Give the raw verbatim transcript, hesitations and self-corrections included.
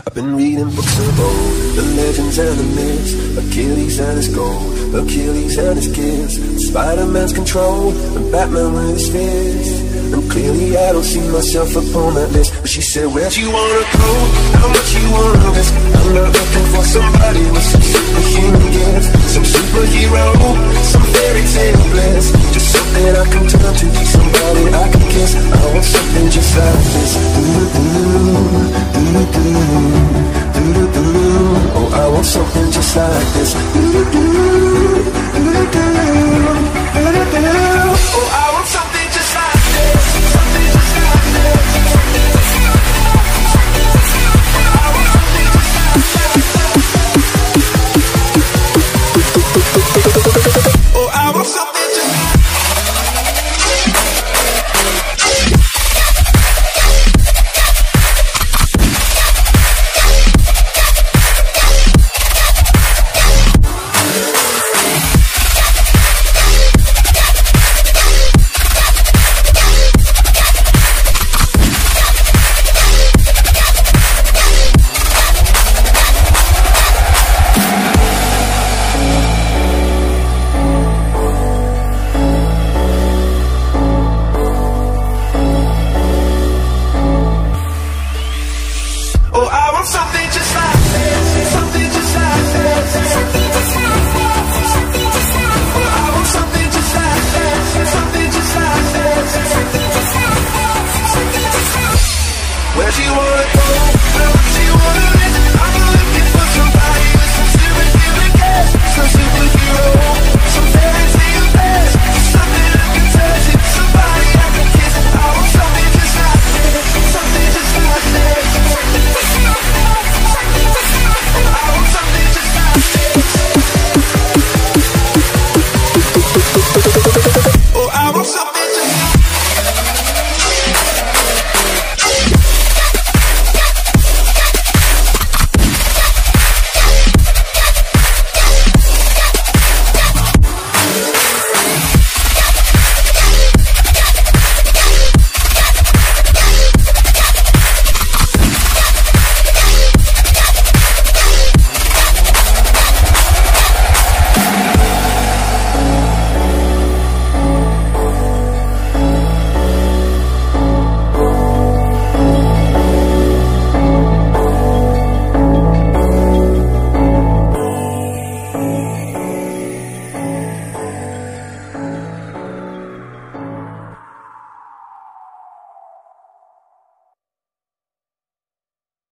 I've been reading books of old, the legends and the myths, Achilles and his gold, Achilles and his gifts, Spider-Man's control, and Batman with his fist. And clearly I don't see myself upon that list. But she said, where'd you wanna go? How much you wanna risk? I'm not looking for somebody with some superhuman gifts, some superhero, some fairy tale bliss. Just something I can turn to, somebody I can kiss. I want something just like this. Do-do-do, do-do-do, do-do-do. Oh, I want something just like this.